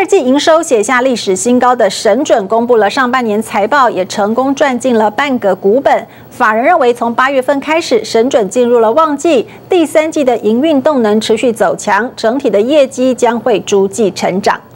季营收写下历史新高的神准公布了上半年财报，也成功赚进了半个股本。法人认为，从8月份开始，神准进入了旺季，第3季的营运动能持续走强，整体的业绩将会逐季成长。